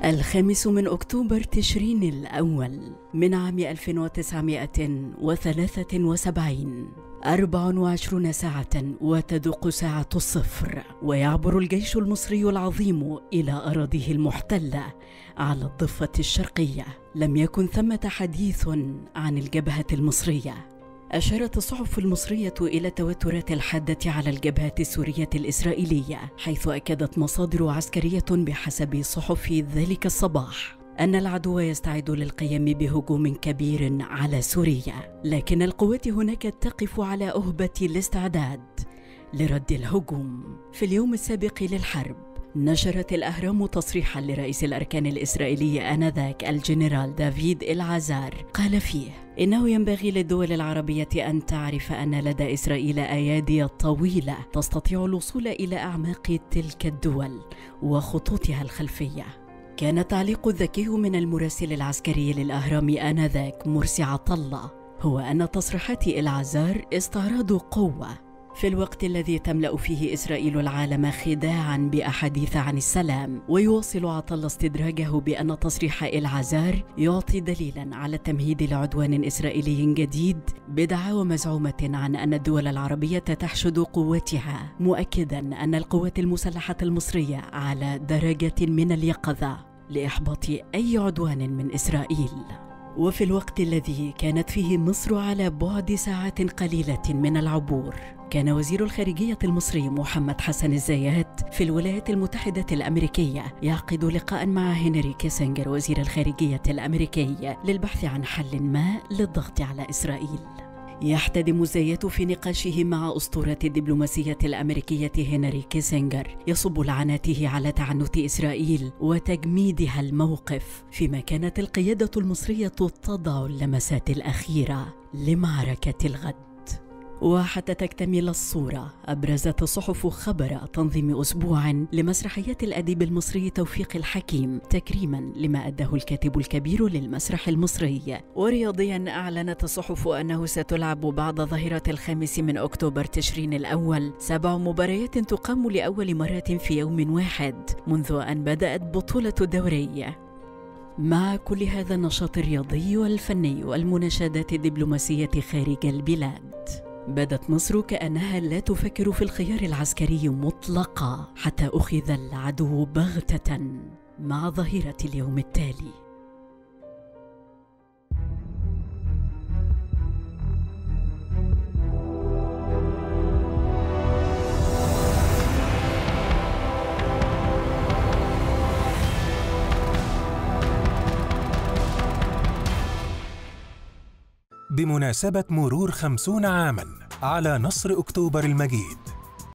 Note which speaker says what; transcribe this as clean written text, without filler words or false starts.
Speaker 1: الخامس من أكتوبر تشرين الأول من عام 1973، 24 ساعة وتدق ساعة الصفر، ويعبر الجيش المصري العظيم إلى أراضيه المحتلة على الضفة الشرقية. لم يكن ثمة حديث عن الجبهة المصرية. أشارت الصحف المصرية إلى التوترات الحادة على الجبهة السورية الإسرائيلية، حيث أكدت مصادر عسكرية بحسب صحف ذلك الصباح أن العدو يستعد للقيام بهجوم كبير على سوريا، لكن القوات هناك تقف على أهبة الاستعداد لرد الهجوم. في اليوم السابق للحرب نشرت الأهرام تصريحا لرئيس الأركان الإسرائيلي آنذاك الجنرال دافيد العزار، قال فيه إنه ينبغي للدول العربية أن تعرف أن لدى إسرائيل أيادي طويلة تستطيع الوصول إلى أعماق تلك الدول وخطوطها الخلفية. كان التعليق الذكي من المراسل العسكري للأهرام آنذاك مرسي عطلة هو أن تصريحات العزار استعراض قوة، في الوقت الذي تملأ فيه إسرائيل العالم خداعاً بأحاديث عن السلام. ويواصل عطلة استدراجه بأن تصريح العزار يعطي دليلاً على التمهيد لعدوان إسرائيلي جديد بدعاوى مزعومة عن أن الدول العربية تحشد قوتها، مؤكداً أن القوات المسلحة المصرية على درجة من اليقظة لإحباط أي عدوان من إسرائيل. وفي الوقت الذي كانت فيه مصر على بعد ساعات قليلة من العبور، كان وزير الخارجية المصري محمد حسن الزيات في الولايات المتحدة الأمريكية يعقد لقاء مع هنري كيسنجر وزير الخارجية الأمريكي للبحث عن حل ما للضغط على إسرائيل. يحتدم الزيات في نقاشه مع أسطورة الدبلوماسية الأمريكية هنري كيسنجر يصب لعناته على تعنت إسرائيل وتجميدها الموقف، فيما كانت القيادة المصرية تضع اللمسات الأخيرة لمعركة الغد. وحتى تكتمل الصورة، أبرزت الصحف خبر تنظيم أسبوع لمسرحيات الأديب المصري توفيق الحكيم تكريما لما أداه الكاتب الكبير للمسرح المصري. ورياضيا أعلنت الصحف أنه ستلعب بعد ظهيرة الخامس من أكتوبر تشرين الأول 7 مباريات تقام لأول مرة في يوم واحد منذ أن بدأت بطولة الدوري. مع كل هذا النشاط الرياضي والفني والمناشدات الدبلوماسية خارج البلاد، بدت مصر كأنها لا تفكر في الخيار العسكري مطلقا حتى أخذ العدو بغتة مع ظهيرة اليوم التالي.
Speaker 2: بمناسبة مرور 50 عاماً على نصر أكتوبر المجيد،